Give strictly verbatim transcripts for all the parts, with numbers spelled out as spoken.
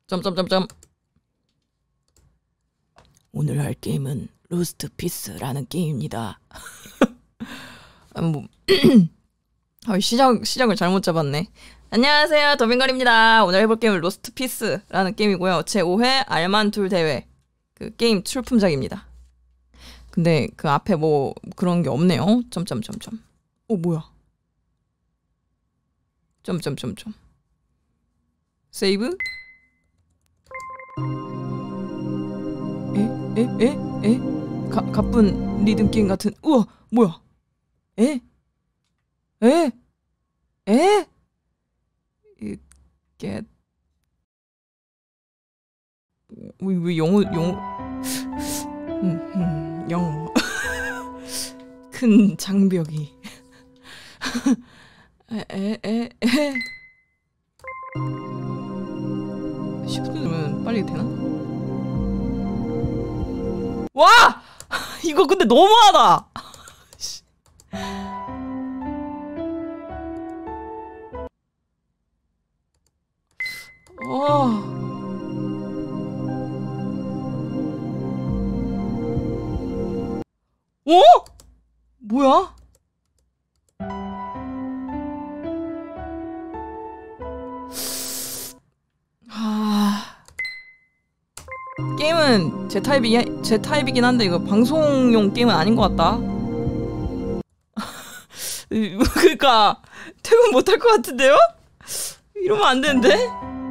점점점점. 오늘 할 게임은 로스트 피스라는 게임입니다. 아, 뭐 아, 시작 시작을 잘못 잡았네. 안녕하세요, 더빙걸입니다. 오늘 해볼 게임은 로스트 피스라는 게임이고요. 제오 회 알만툴 대회 그 게임 출품작입니다. 근데 그 앞에 뭐 그런 게 없네요. 점점점점. 어 뭐야? 점점점점. 세이브? 에? 에? 에? 에? 가, 가쁜 리듬 게임 같은. 우와, 뭐야? 에? 에? 에? 이게 왜, 왜 영어 영어 음, 음, 영어 큰 장벽이 에에에 에. 시프트 누르면 빨리 되나? 와! 이거 근데 너무하다! 와. 어? 뭐야? 아... 게임은 제 타입이 제 타입이긴 한데 이거 방송용 게임은 아닌 것 같다. 그러니까 퇴근 못할 것 같은데요? 이러면 안 되는데?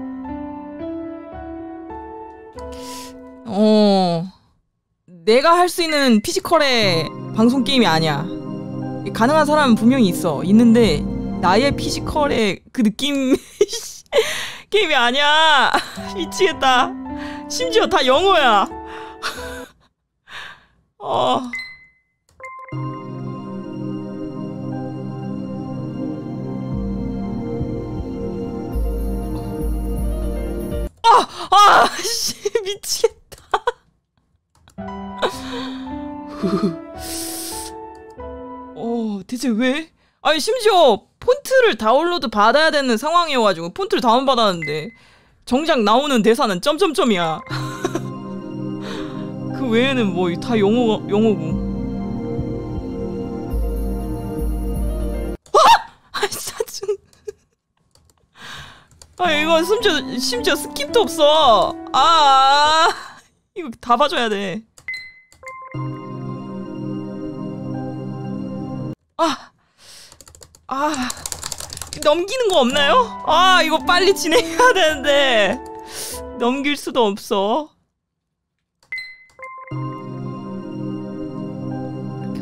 어... 내가 할 수 있는 피지컬의 방송 게임이 아니야. 가능한 사람은 분명히 있어. 있는데 나의 피지컬의 그 느낌 게임이 아니야. 미치겠다. 심지어 다 영어야. 어... 아! 아! 씨, 미치겠다. 어, 대체 왜? 아니, 심지어 폰트를 다운로드 받아야 되는 상황이어가지고 폰트를 다운받았는데 정작 나오는 대사는 점점점이야. 그 외에는 뭐 다 영어, 영어고. 아! 아, 짜증. 아, 이거 심지어, 심지어 스킵도 없어. 아, 이거 다 봐줘야 돼. 아, 아, 넘기는 거 없나요? 아, 이거 빨리 진행해야 되는데 넘길 수도 없어. 이렇게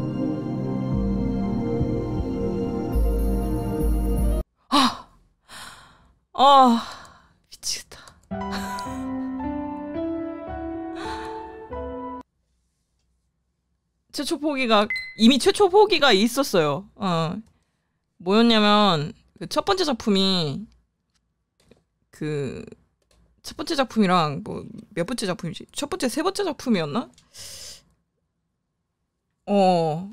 하고. 아, 아, 미치겠다. 최초 포기가 이미 최초 포기가 있었어요. 어. 뭐였냐면 그 첫 번째 작품이 그 첫 번째 작품이랑 뭐 몇 번째 작품이지? 첫 번째 세 번째 작품이었나? 어.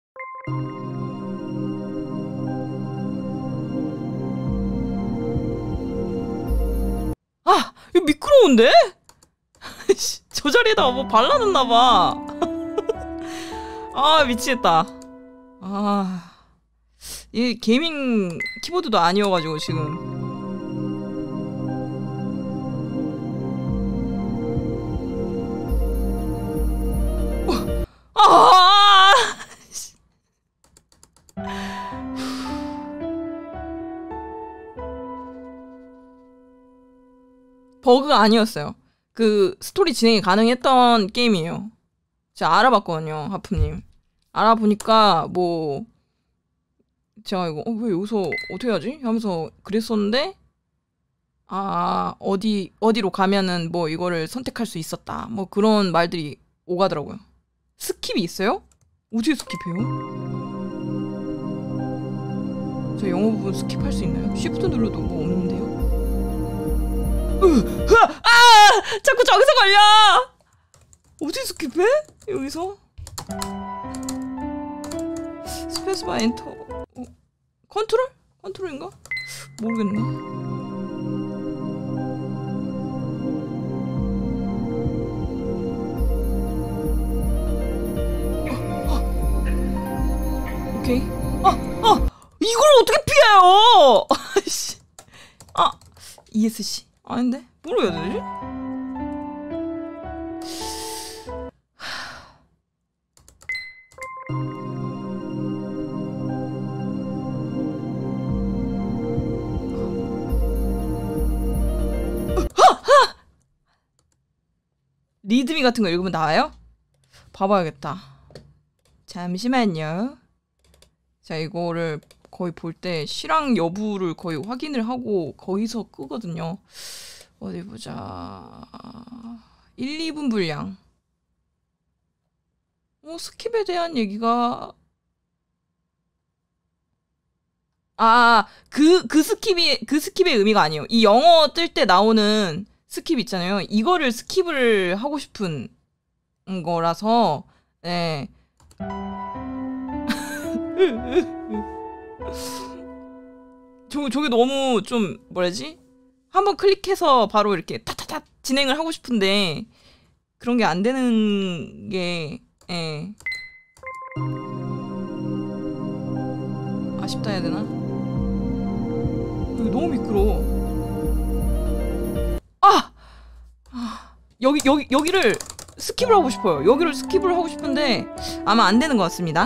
아, 이거 미끄러운데? 저 자리에다가 뭐 발라놨나 봐. 아, 미치겠다. 아, 이 게이밍 키보드도 아니어가지고 지금. 아, 버그가 아니었어요. 그 스토리 진행이 가능했던 게임이에요. 제가 알아봤거든요, 하프님. 알아보니까 뭐 제가 이거 어, 왜 여기서 어떻게 하지? 하면서 그랬었는데 아, 어디 어디로 가면은 뭐 이거를 선택할 수 있었다. 뭐 그런 말들이 오가더라고요. 스킵이 있어요? 어떻게 스킵해요? 저 영어 부분 스킵할 수 있나요? 쉬프트 눌러도 뭐 없는데요? 으, 아! 자꾸 저기서 걸려! 어떻게 스킵해? 여기서? 스페이스바 엔터. 어, 컨트롤? 컨트롤인가? 모르겠네. 오케이. 아! 아! 이걸 어떻게 피해요! 아이씨. 아! 이에스씨? 아닌데? 뭘 해야 되지? 리드미 같은 거 읽으면 나와요? 봐봐야겠다. 잠시만요. 자, 이거를 거의 볼 때 실황 여부를 거의 확인을 하고 거기서 끄거든요. 어디 보자. 일, 이 분 분량. 어, 스킵에 대한 얘기가 아, 그, 그 스킵이, 그 스킵의 의미가 아니에요. 이 영어 뜰 때 나오는 스킵 있잖아요. 이거를 스킵을 하고 싶은 거라서, 네. 저, 저게 너무 좀, 뭐라지? 한번 클릭해서 바로 이렇게 타타타 진행을 하고 싶은데, 그런 게 안 되는 게, 예. 아쉽다 해야 되나? 여기 너무 미끄러워. 아! 아! 여기, 여기, 여기를 스킵을 하고 싶어요. 여기를 스킵을 하고 싶은데, 아마 안 되는 것 같습니다.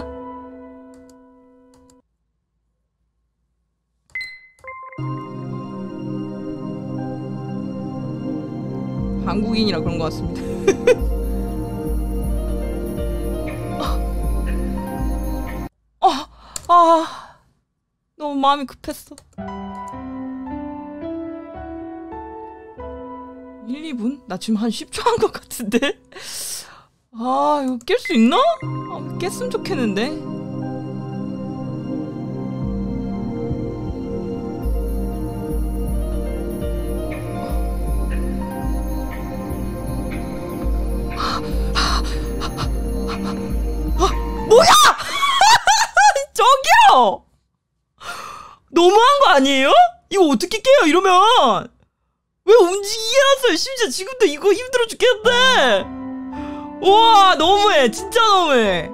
한국인이라 그런 것 같습니다. 아, 아, 너무 마음이 급했어. 일, 이 분? 나 지금 한 십 초 한 것 같은데? 아, 이거 깰 수 있나? 아, 깼으면 좋겠는데? 뭐야! 저기요! 너무한 거 아니에요? 이거 어떻게 깨요, 이러면? 왜 움직이게 해놨어요? 심지어 지금도 이거 힘들어 죽겠는데! 우와, 너무해. 진짜 너무해.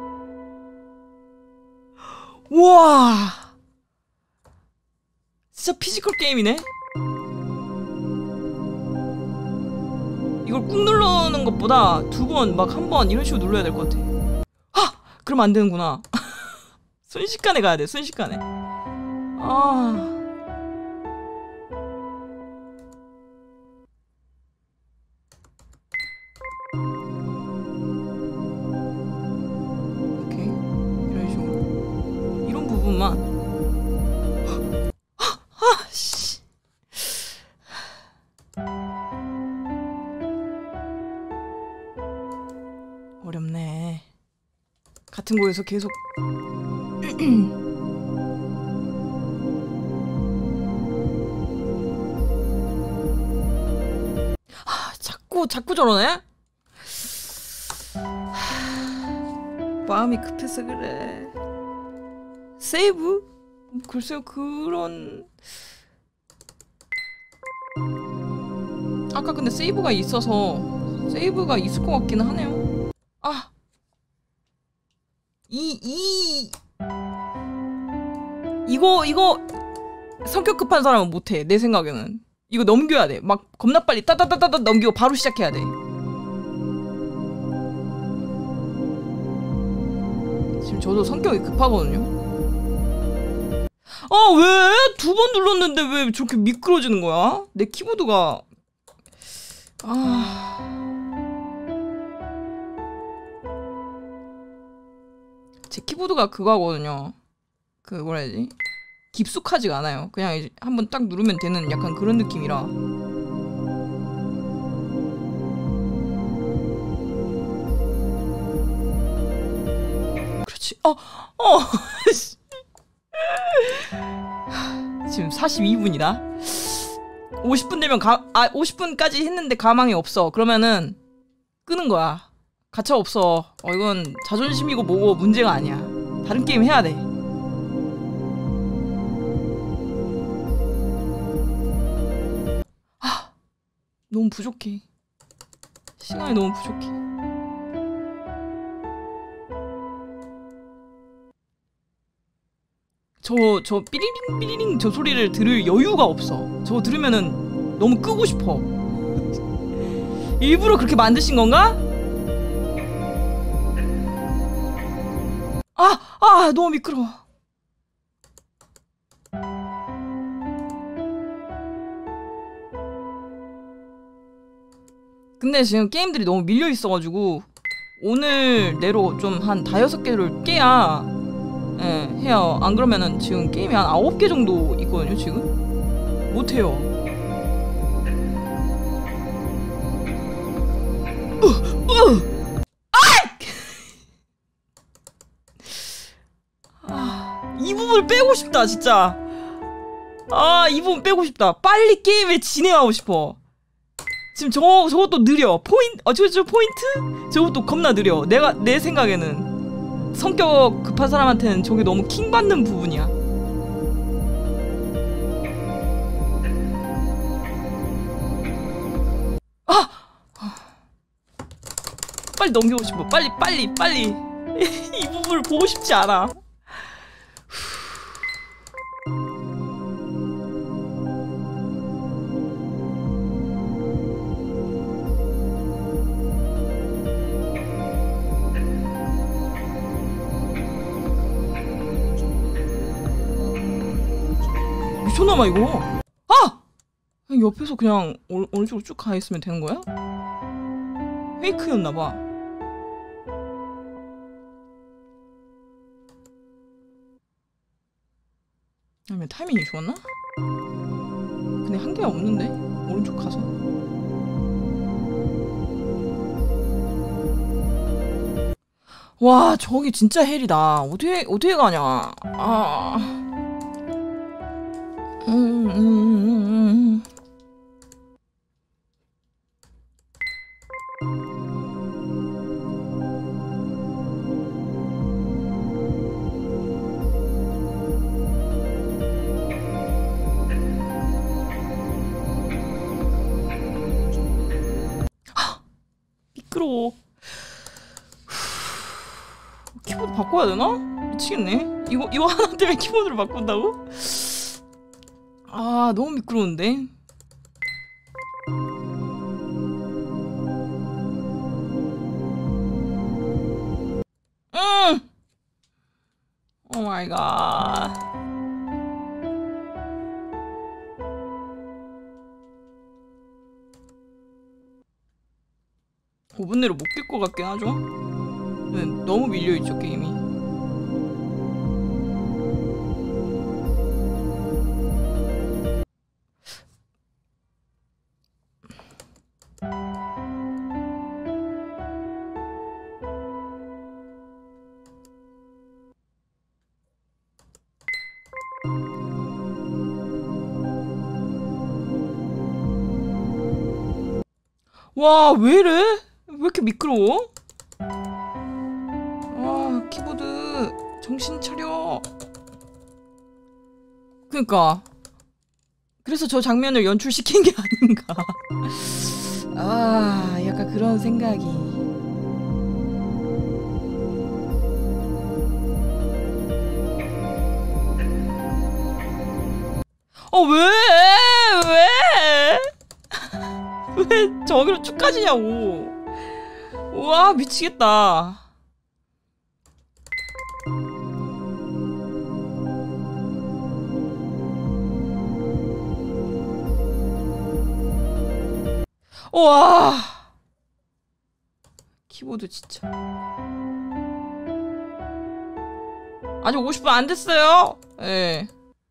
우와. 진짜 피지컬 게임이네? 이걸 꾹 누르는 것보다 두 번, 막 한 번 이런 식으로 눌러야 될 것 같아. 하! 그럼 안 되는구나. 순식간에 가야 돼, 순식간에. 아. 오케이. 이런 식으로. 이런 부분만. 아, 씨. 어렵네. 같은 곳에서 계속. 아, 자꾸 자꾸 저러네. 마음이 급해서 그래. 세이브? 글쎄요, 그런. 아까 근데 세이브가 있어서 세이브가 있을 것 같기는 하네요. 아, 이, 이 이거 이거 성격 급한 사람은 못해. 내 생각에는 이거 넘겨야 돼. 막 겁나 빨리 따다다다다 넘기고 바로 시작해야 돼. 지금 저도 성격이 급하거든요. 아, 왜? 두 번 눌렀는데 왜 저렇게 미끄러지는 거야? 내 키보드가. 아. 제 키보드가 그거거든요. 그 뭐라 해야지? 깊숙하지가 않아요. 그냥 이제 한번 딱 누르면 되는 약간 그런 느낌이라. 그렇지. 어, 어. 지금 사십이 분이다. 오십 분 되면 가, 아, 오십 분까지 했는데 가망이 없어. 그러면은 끄는 거야. 가차 없어. 어, 이건 자존심이고 뭐고 문제가 아니야. 다른 게임 해야 돼. 아, 너무 부족해. 시간이 너무 부족해. 저, 저 삐리링 삐리링 저 소리를 들을 여유가 없어. 저거 들으면은 너무 끄고 싶어. 일부러 그렇게 만드신 건가? 아! 아! 너무 미끄러워. 근데 지금 게임들이 너무 밀려 있어가지고 오늘 내로 좀 한 다여섯 개를 깨야 예, 해요. 안 그러면은 지금 게임이 한 아홉 개 정도 있거든요, 지금? 못해요. 어! 어! 아! 이 부분을 빼고 싶다, 진짜. 아, 이 부분 빼고 싶다. 빨리 게임을 진행하고 싶어. 지금 저거, 저것도 느려. 포인트, 어, 저, 저 포인트? 저것도 겁나 느려. 내가, 내 생각에는. 성격 급한 사람한테는 저게 너무 킹받는 부분이야. 아! 빨리 넘기고 싶어. 빨리, 빨리, 빨리. 이 부분을 보고 싶지 않아. 미쳤나봐 이거. 아! 그냥 옆에서 그냥 어, 어느 쪽으로 쭉 가있으면 되는 거야? 페이크였나봐. 아니면 타이밍이 좋았나? 근데 한 개가 없는데? 오른쪽 가서 와 저기 진짜 헬이다. 어떻게 어떻게 가냐. 아 음, 음, 음, 음. 미끄러워. 키보드 바꿔야 되나? 미치겠네. 이거 이거 하나 때문에 키보드를 바꾼다고? 아 너무 미끄러운데. 음. 오 마이 갓. 오 분 내로 못 깰 것 같긴 하죠? 네, 너무 밀려있죠 게임이. 와 왜이래? 왜 이렇게 미끄러워? 아 키보드 정신 차려. 그니까 그래서 저 장면을 연출시킨 게 아닌가. 아 약간 그런 생각이. 어 왜? 왜? 왜 저기로 쭉 가지냐고. 우와 미치겠다. 우와 키보드 진짜 아직 오십 분 안 됐어요. 예.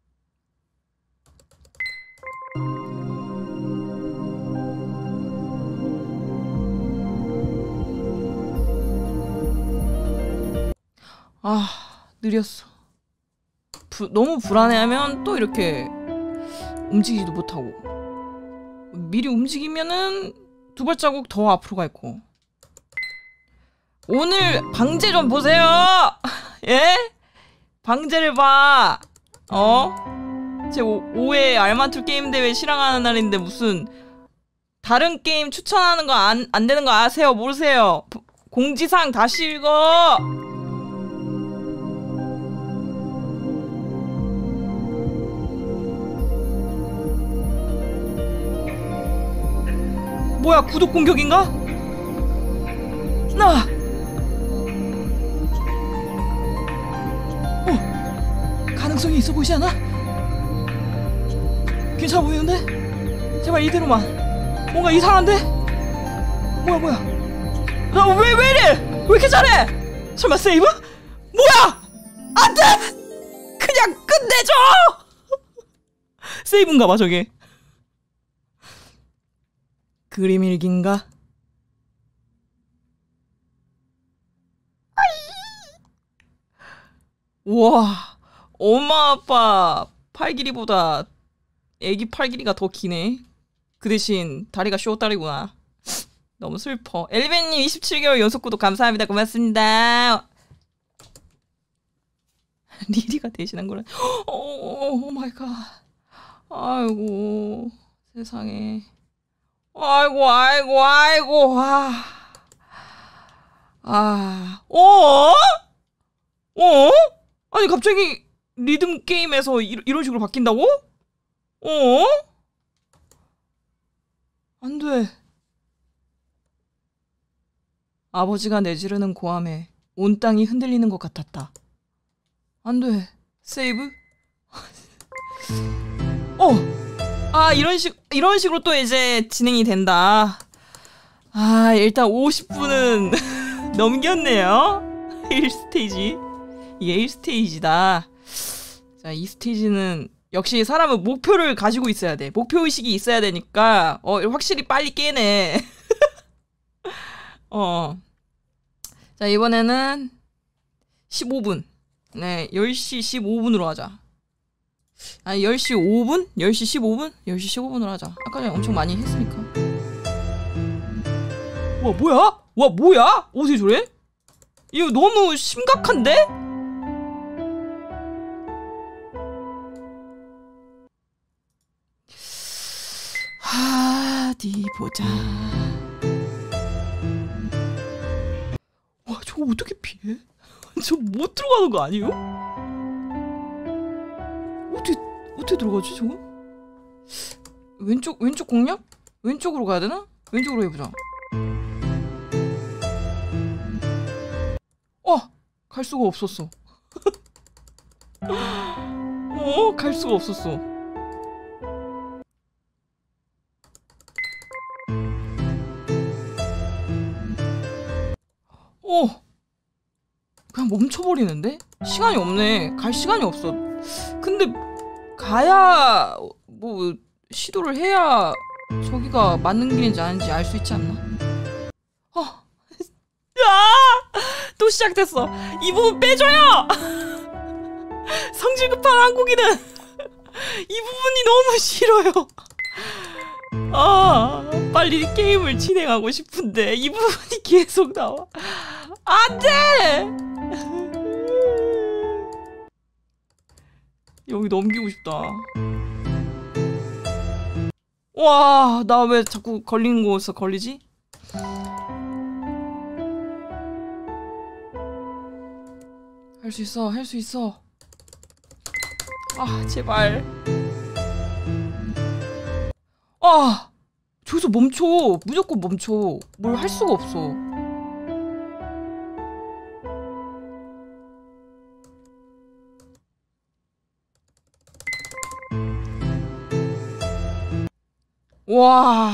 아 느렸어. 부, 너무 불안해하면 또 이렇게 움직이지도 못하고 미리 움직이면은 두 발자국 더 앞으로 가 있고. 오늘 방제 좀 보세요. 예? 방제를 봐. 어? 제 오 회 알마툴 게임 대회 실황하는 날인데 무슨 다른 게임 추천하는 거 안 안 되는 거 아세요? 모르세요? 공지사항 다시 읽어. 뭐야, 구독 공격인가? 나! 어, 가능성이 있어 보이지 않아? 괜찮아 보이는데? 제발 이대로만. 뭔가 이상한데? 뭐야 뭐야. 나 왜 왜 이래? 왜 이렇게 잘해? 설마 세이브? 뭐야? 안돼! 그냥 끝내줘! 세이브인가봐 저게. 그림 일기인가? 우와, 엄마 아빠 팔 길이보다 애기 팔 길이가 더 기네. 그 대신 다리가 쇼다리구나. 너무 슬퍼. 엘리벤님 이십칠 개월 연속 구독 감사합니다. 고맙습니다. 리리가 대신한 거라. 오 마이 갓. 아이고 세상에. 아이고 아이고 아이고. 아. 아. 어? 어? 아니 갑자기 리듬 게임에서 이, 이런 식으로 바뀐다고? 어? 안 돼. 아버지가 내지르는 고함에 온 땅이 흔들리는 것 같았다. 안 돼. 세이브? 어! 아, 이런 식, 이런 식으로 또 이제 진행이 된다. 아, 일단 오십 분은 넘겼네요. 일 스테이지. 이게 일 스테이지다. 자, 이 스테이지는 역시 사람은 목표를 가지고 있어야 돼. 목표의식이 있어야 되니까, 어, 확실히 빨리 깨네. 어. 자, 이번에는 십오 분. 네, 열 시 십오 분으로 하자. 아니, 열 시 오 분? 열 시 십오 분? 열 시 십오 분으로 하자. 아까 전에 엄청 많이 했으니까. 와, 뭐야? 와, 뭐야? 어떻게 저래? 이거 너무 심각한데? 어디 보자. 와, 저거 어떻게 피해? 저 못 들어가는 거 아니에요? 어떻게 어떻게 들어가지 저거? 왼쪽 왼쪽 공략? 왼쪽으로 가야 되나? 왼쪽으로 해보자. 어, 갈 수가 없었어. 어, 갈 수가 없었어. 어, 그냥 멈춰버리는데? 시간이 없네. 갈 시간이 없어. 근데 가야 뭐 시도를 해야 저기가 맞는 길인지 아닌지 알 수 있지 않나? 어, 야, 또 시작됐어. 이 부분 빼줘요. 성질 급한 한국인은 이 부분이 너무 싫어요. 아, 빨리 게임을 진행하고 싶은데 이 부분이 계속 나와. 안 돼! 여기 넘기고 싶다. 와, 나 왜 자꾸 걸리는 곳에서 걸리지? 할 수 있어, 할 수 있어. 아, 제발. 아! 저기서 멈춰. 무조건 멈춰. 뭘 할 수가 없어. 와.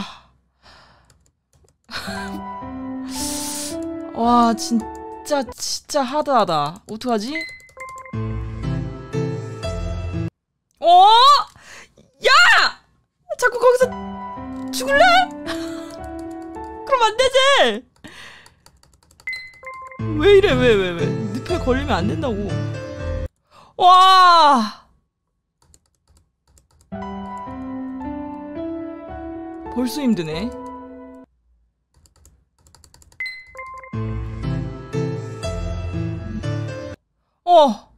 와, 진짜 진짜 하드하다. 어떡하지? 어? 야! 자꾸 거기서 죽을래? 그럼 안 되지. 왜 이래? 왜 왜 왜? 늪에 걸리면 안 된다고. 와! 벌써 힘드네. 어.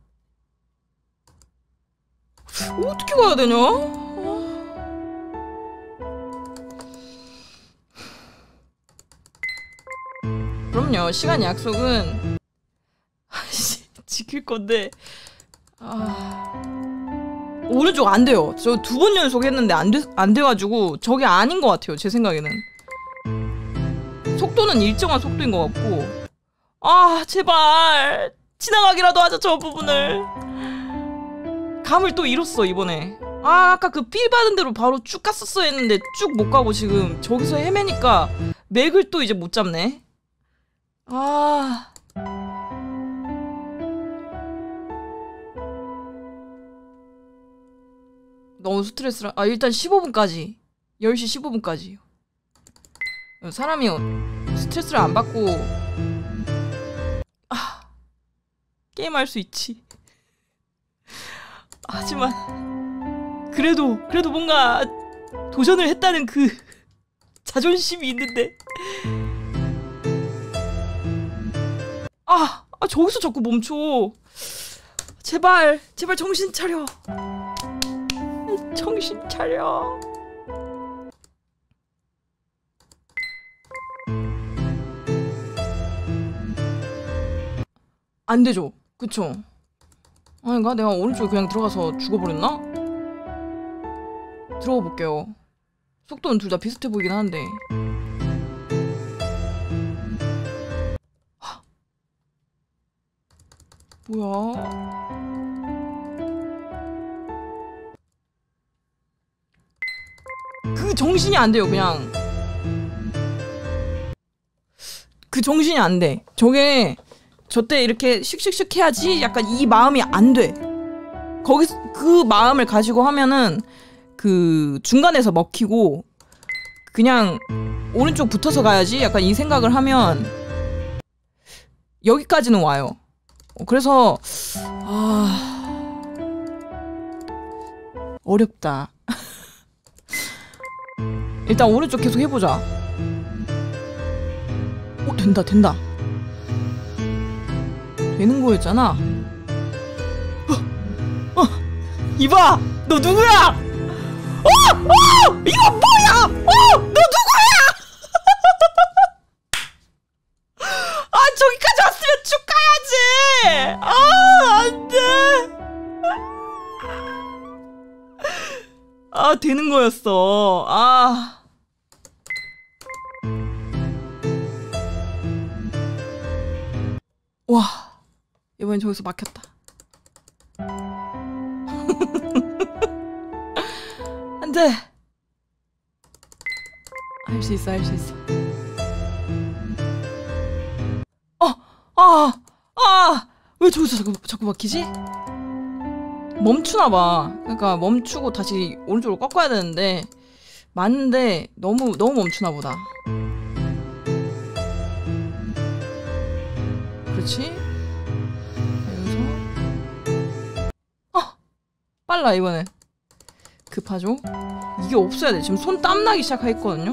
어떻게 가야 되냐? 그럼요. 시간 약속은 지킬 건데. 아. 오른쪽 안 돼요. 저 두 번 연속 했는데 안 돼, 안 돼가지고 저게 아닌 것 같아요. 제 생각에는. 속도는 일정한 속도인 것 같고. 아 제발 지나가기라도 하자 저 부분을. 감을 또 잃었어 이번에. 아 아까 그 필 받은 대로 바로 쭉 갔었어야 했는데 쭉 못 가고 지금 저기서 헤매니까 맥을 또 이제 못 잡네. 아 너무 스트레스라. 아 일단 십오 분까지 열 시 십오 분까지 사람이 스트레스를 안 받고 아 게임할 수 있지. 하지만 그래도 그래도 뭔가 도전을 했다는 그 자존심이 있는데 아, 아 저기서 자꾸 멈춰. 제발 제발 정신 차려. 정신 차려. 안 되죠. 그쵸? 아닌가? 내가 오른쪽에 그냥 들어가서 죽어버렸나? 들어가 볼게요. 속도는 둘 다 비슷해 보이긴 하는데. 하. 뭐야? 그 정신이 안 돼요, 그냥. 그 정신이 안 돼. 저게 저때 이렇게 슉슉슉 해야지 약간 이 마음이 안 돼. 거기서 그 마음을 가지고 하면은 그 중간에서 먹히고 그냥 오른쪽 붙어서 가야지 약간 이 생각을 하면 여기까지는 와요. 그래서 아 어렵다. 일단 오른쪽 계속 해보자. 어 된다 된다. 되는 거였잖아. 어, 어, 이봐, 너 누구야? 어, 어, 이거 뭐야? 어, 너 누구야? 아, 저기까지 왔으면 쭉 가야지. 아, 안 돼. 아, 되는 거였어. 아. 와. 이번엔 저기서 막혔다. 안 돼! 할 수 있어, 할 수 있어. 어! 아! 아! 왜 저기서 자꾸, 자꾸 막히지? 멈추나봐. 그러니까 멈추고 다시 오른쪽으로 꺾어야 되는데 맞는데 너무, 너무 멈추나보다. 그렇지? 빨라 이번엔. 급하죠? 이게 없어야 돼. 지금 손 땀나기 시작했거든요.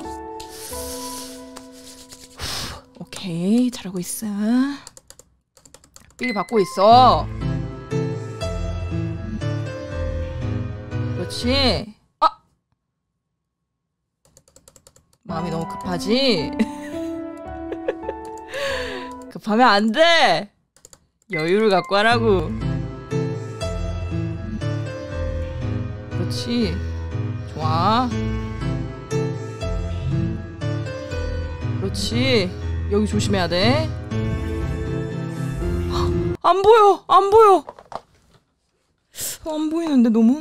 오케이 잘하고 있어. 삘 받고 있어. 그렇지. 아! 마음이 너무 급하지? 급하면 안 돼! 여유를 갖고 하라고. 그렇지. 좋아. 그렇지. 여기 조심해야 돼. 안 보여. 안 보여. 안 보이는데 너무.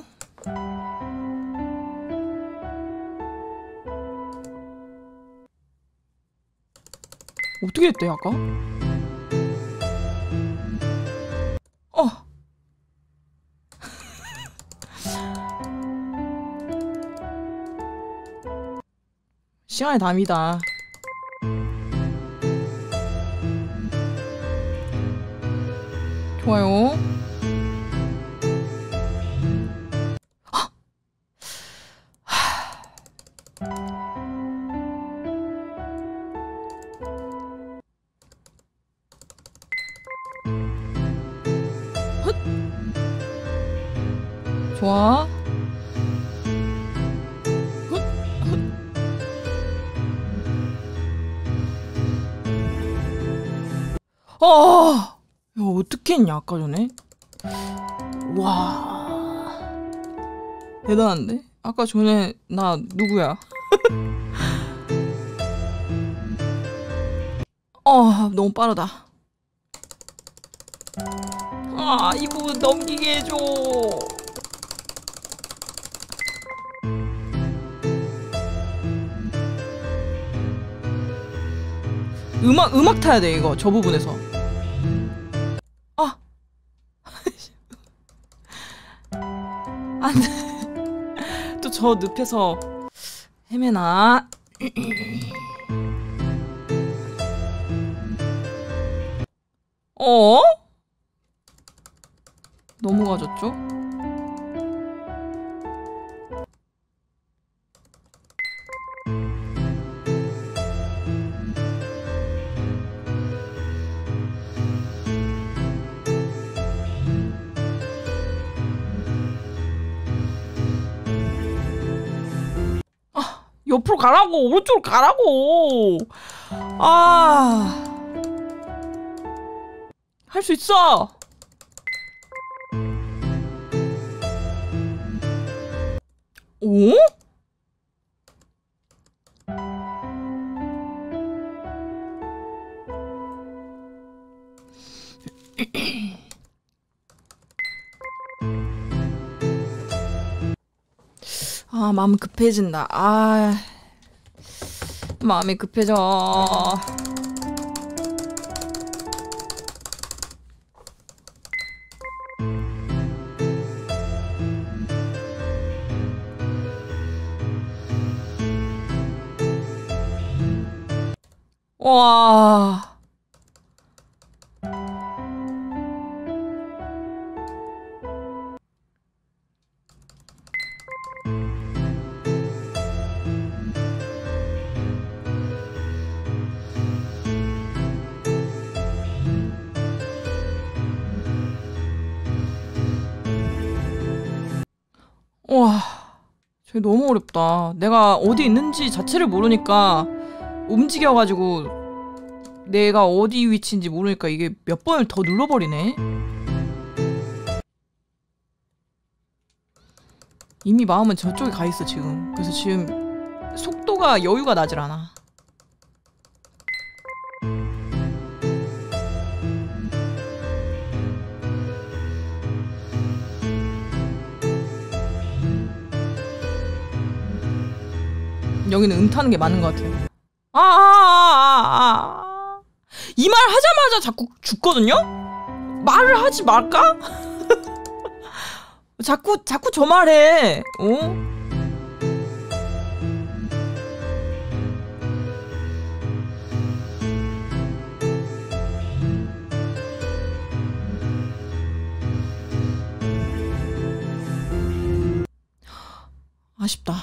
어떻게 했대 아까? 어. 시간의 담이다. 좋아요. 아! 헛! 좋아. 아, 야, 어떻게 했냐, 아까 전에? 와. 대단한데? 아까 전에, 나, 누구야? 어, 너무 빠르다. 아, 이 부분 넘기게 해줘. 음악, 음악 타야 돼, 이거. 저 부분에서. 아. 안 돼. 또 저 늪에서 헤매나. 어? 넘어가졌죠? 아, 옆으로 가라고. 오른쪽으로 가라고. 아, 할 수 있어. 오? 아, 마음 급해진다. 아, 마음이 급해져. 와. 와, 저게 너무 어렵다. 내가 어디 있는지 자체를 모르니까 움직여가지고 내가 어디 위치인지 모르니까 이게 몇 번을 더 눌러버리네. 이미 마음은 저쪽에 가있어 지금. 그래서 지금 속도가 여유가 나질 않아. 여기는 음 타는 게 맞는 것 같아요. 아, 아, 아, 아. 이 말 하자마자 자꾸 죽거든요? 말을 하지 말까? 자꾸, 자꾸 저 말해. 어? 아쉽다.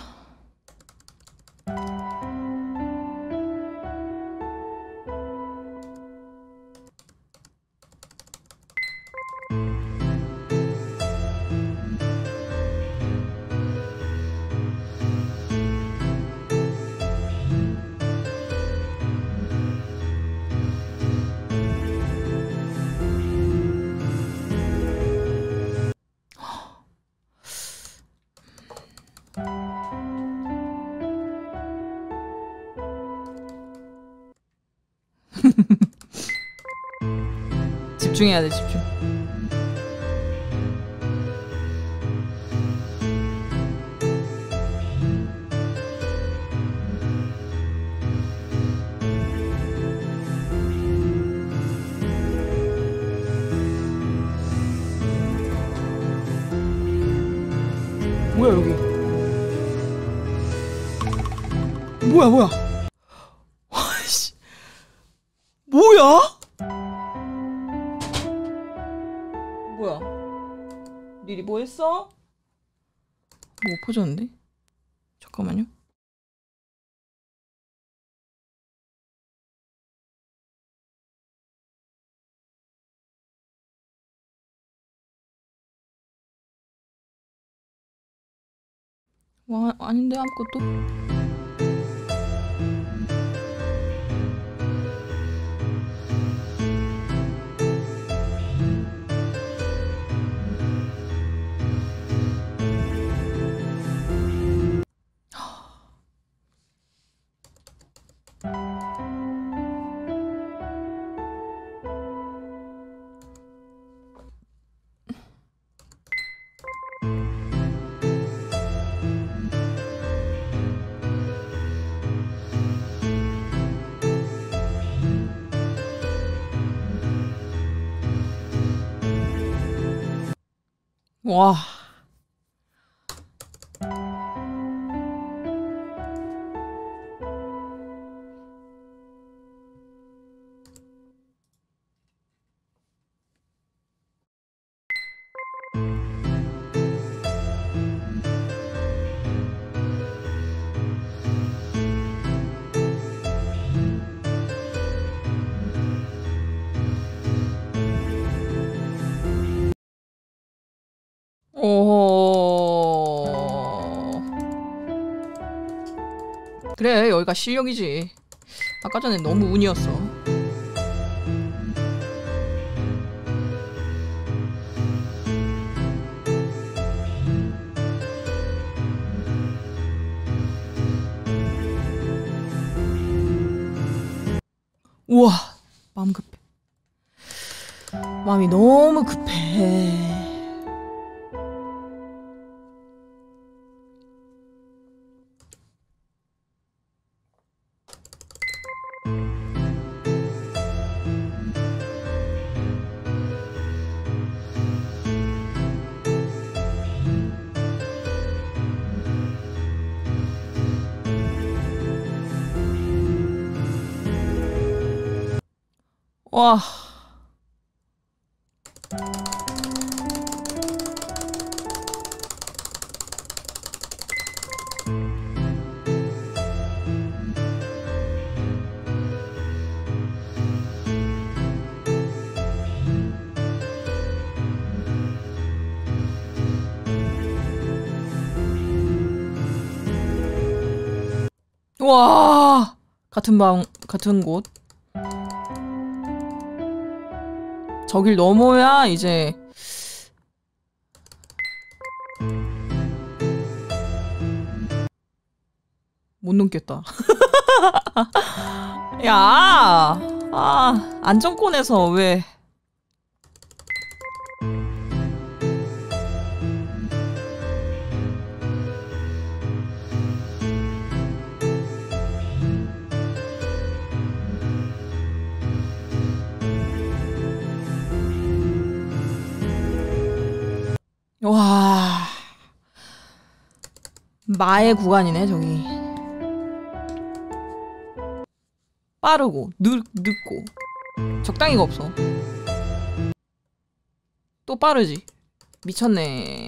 집중해야 돼, 집중. 뭐야, 여기. 뭐야, 뭐야. 와씨. 뭐야? 뭐야? 리리 뭐 했어? 뭐 엎어졌는데? 잠깐만요. 와, 아닌데 아무것도? 와. 오호. 그래, 여기가 실력이지. 아까 전에 너무 운이었어. 우와, 마음 급해. 마음이 너무 급해. 와. 와. 같은 방, 같은 곳. 저길 넘어야 이제 못 넘겠다. 야, 아, 안정권에서 왜? 와, 마의 구간이네 저기. 빠르고 늦, 늦고 적당히가 없어. 또 빠르지. 미쳤네.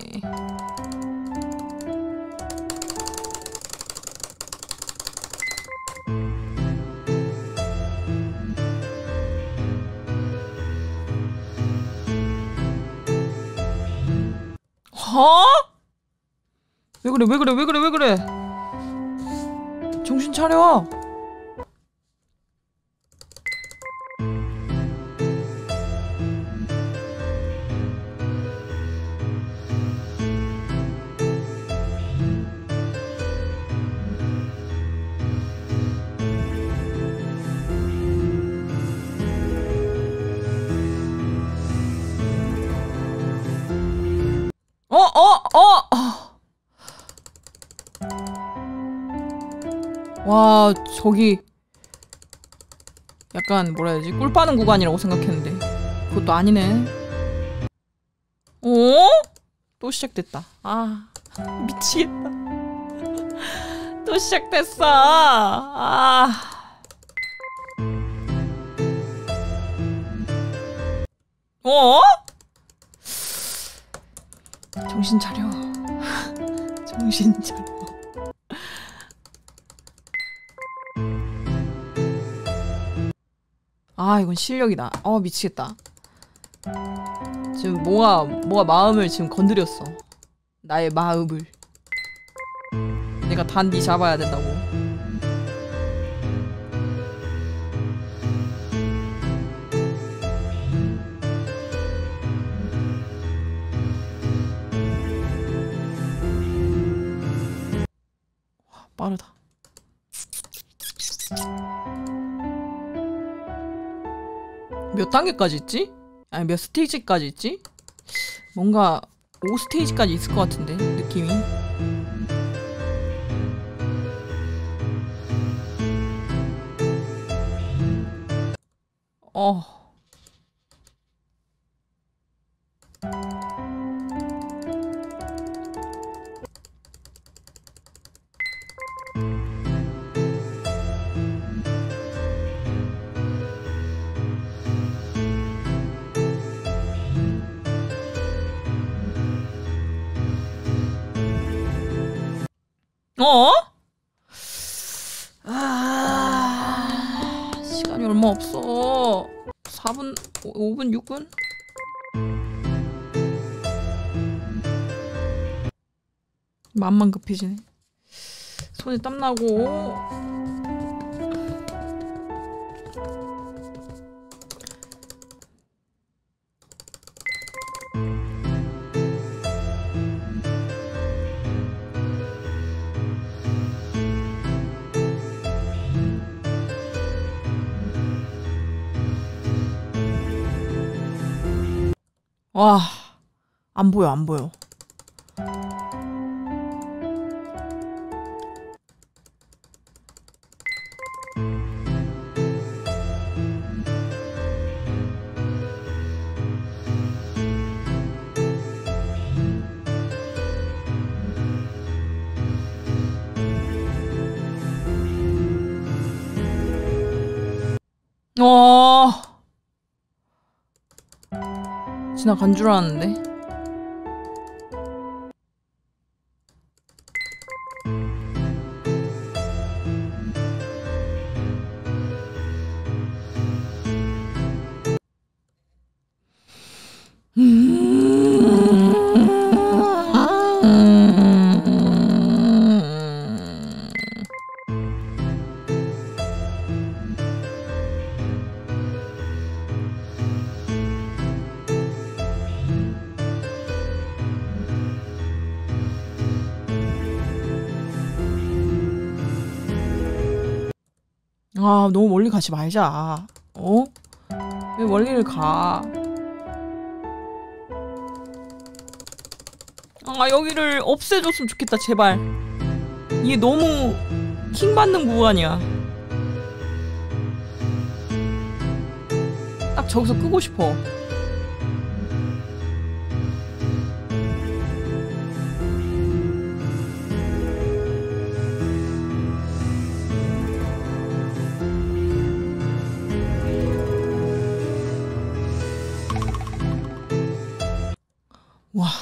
어? 왜 그래 왜 그래 왜 그래 왜 그래. 정신 차려. 어, 어, 어! 와, 저기 약간 뭐라 해야 되지? 꿀 빠는 구간이라고 생각했는데 그것도 아니네. 어? 또 시작됐다. 아, 미치겠다. 또 시작됐어. 아. 어? 정신 차려. 정신 차려. 아, 이건 실력이다. 어, 미치겠다. 지금 뭐가 뭐가 마음을 지금 건드렸어. 나의 마음을. 내가 단디 잡아야 된다고. 와, 빠르다. 몇 단계까지 있지? 아니 몇 스테이지까지 있지? 뭔가 오 스테이지까지 있을 것 같은데 느낌이. 어. 어? 아, 시간이 얼마 없어. 사 분, 오 분, 육 분? 맘만 급해지네. 손에 땀나고. 와, 안 보여, 안 보여. 어, 지나간 줄 알았는데. 아, 너무 멀리 가지 말자. 어? 왜 멀리를 가? 아, 여기를 없애줬으면 좋겠다, 제발. 이게 너무 킹받는 구간이야. 딱 저기서 끄고 싶어. 와.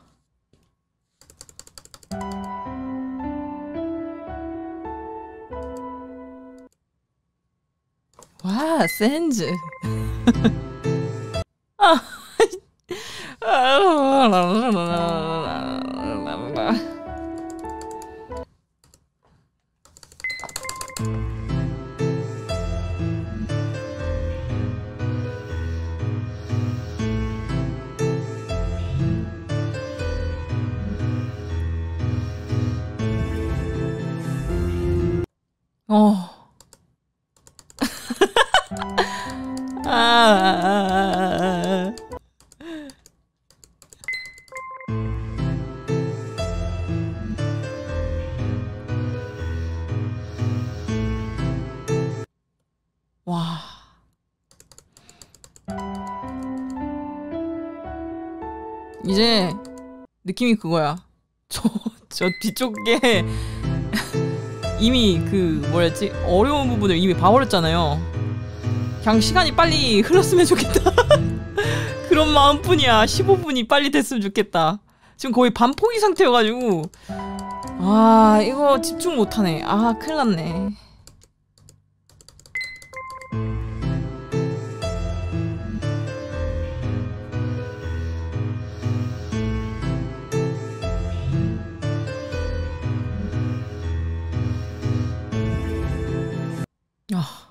와, 센즈. 아. 어. 아, 아, 아, 아. 와. 이제 느낌이 그거야. 저, 저 뒤쪽에 이미 그 뭐랬지? 어려운 부분을 이미 봐버렸잖아요. 그냥 시간이 빨리 흘렀으면 좋겠다. 그런 마음뿐이야. 십오 분이 빨리 됐으면 좋겠다. 지금 거의 반포기 상태여가지고 아, 이거 집중 못하네. 아, 큰일 났네. 아.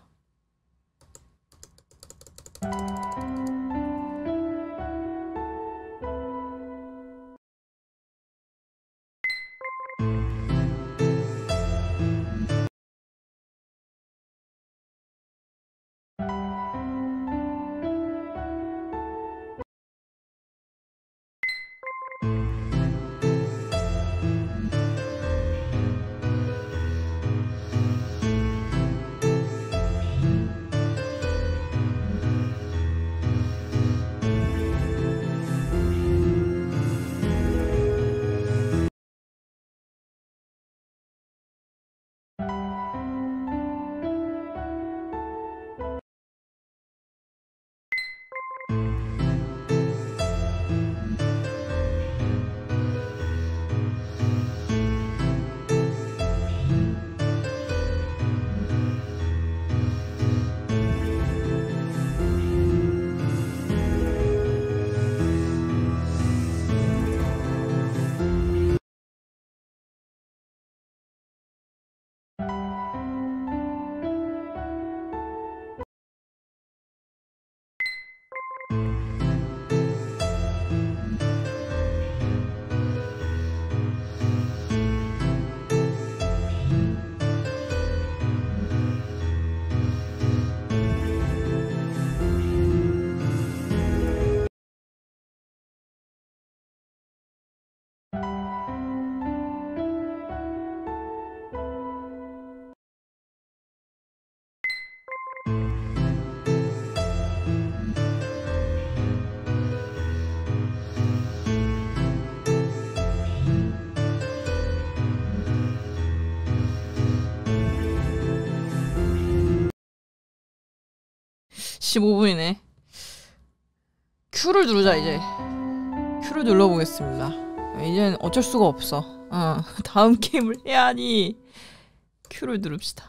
십오 분이네. Q를 누르자 이제. Q를 눌러보겠습니다. 이젠 어쩔 수가 없어. 어, 다음 게임을 해야 하니 Q를 누릅시다.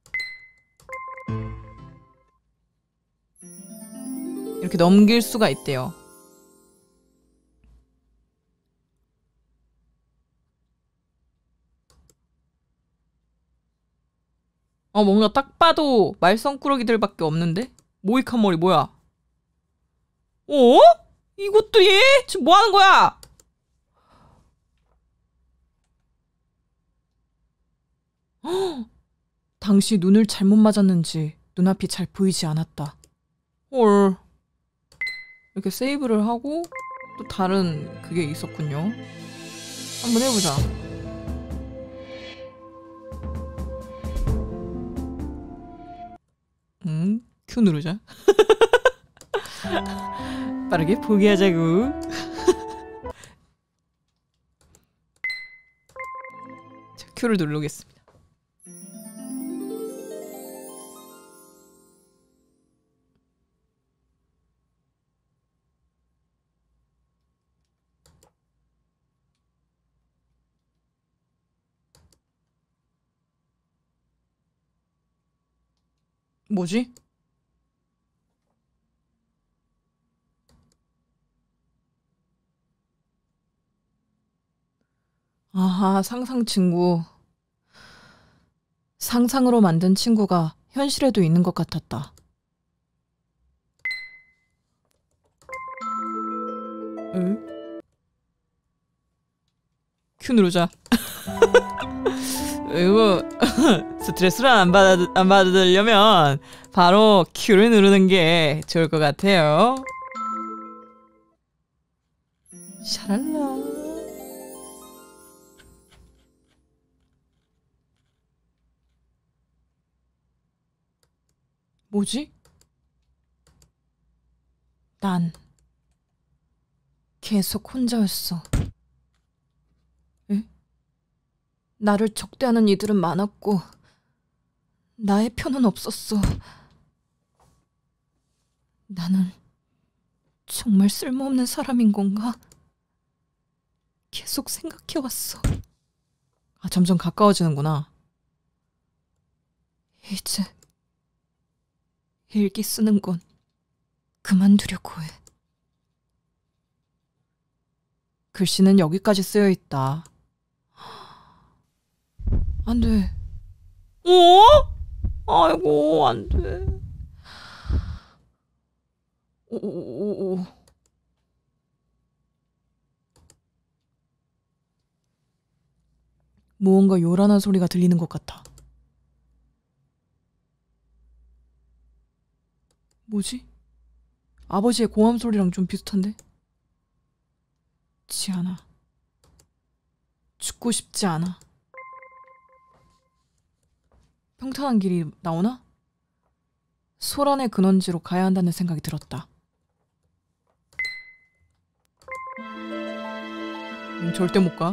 이렇게 넘길 수가 있대요. 어, 뭔가 딱 봐도 말썽꾸러기들밖에 없는데? 모이칸 머리 뭐야? 어? 이것들이? 지금 뭐 하는 거야? 헉! 당시 눈을 잘못 맞았는지 눈앞이 잘 보이지 않았다. 헐. 이렇게 세이브를 하고 또 다른 그게 있었군요. 한번 해보자. 음, Q 누르자. 빠르게 포기하자고. 자, Q를 누르겠습니다. 뭐지? 아하, 상상 친구. 상상으로 만든 친구가 현실에도 있는 것 같았다. 응? Q 누르자. 이거 스트레스를 안 받아 안 받으려면 바로 Q를 누르는 게 좋을 것 같아요. 샤랄라. 뭐지? 난 계속 혼자였어. 에? 나를 적대하는 이들은 많았고 나의 편은 없었어. 나는 정말 쓸모없는 사람인 건가? 계속 생각해왔어. 아, 점점 가까워지는구나. 이제 일기 쓰는 건 그만두려고 해. 글씨는 여기까지 쓰여 있다. 안 돼. 어? 아이고, 안 돼. 오오오오. 무언가 요란한 소리가 들리는 것 같아. 뭐지? 아버지의 고함 소리랑 좀 비슷한데? 지않아. 죽고 싶지 않아. 평탄한 길이 나오나? 소란의 근원지로 가야 한다는 생각이 들었다. 음, 절대 못 가.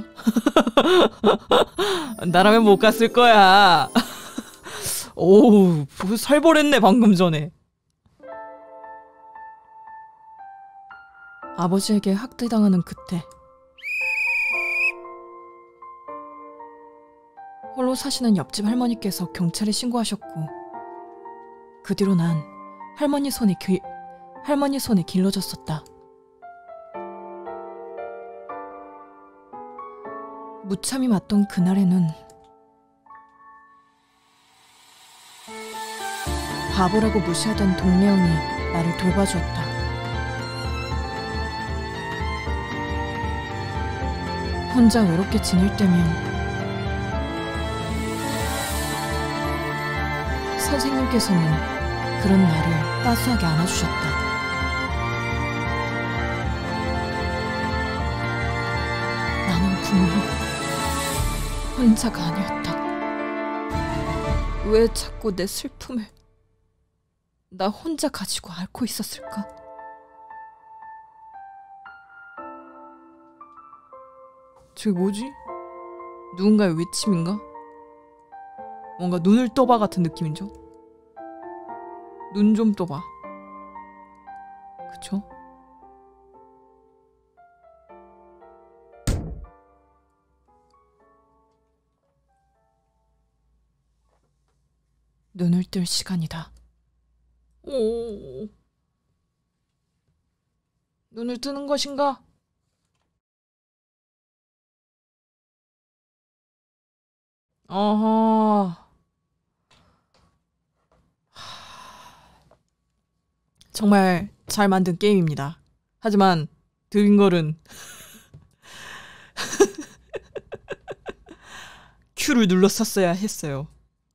나라면 못 갔을 거야. 오우, 살벌했네 방금 전에. 아버지에게 학대당하는 그때 홀로 사시는 옆집 할머니께서 경찰에 신고하셨고 그 뒤로 난 할머니 손에 기, 할머니 손에 길러졌었다. 무참히 맞던 그날에는 바보라고 무시하던 동네 형이 나를 돌봐주었다. 혼자 외롭게 지낼 때면 선생님께서는 그런 나를 따스하게 안아주셨다. 나는 분명 혼자가 아니었다. 왜 자꾸 내 슬픔을 나 혼자 가지고 앓고 있었을까? 저게 뭐지? 누군가의 외침인가? 뭔가 눈을 떠봐 같은 느낌이죠? 눈 좀 떠봐. 그쵸? 눈을 뜰 시간이다. 오. 눈을 뜨는 것인가? 어허. 정말 잘 만든 게임입니다. 하지만 드림걸은 Q를 눌렀었어야 했어요.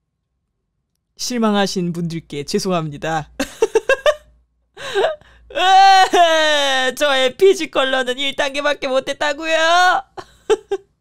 실망하신 분들께 죄송합니다. 저의 피지 컬러는 일 단계밖에 못했다고요?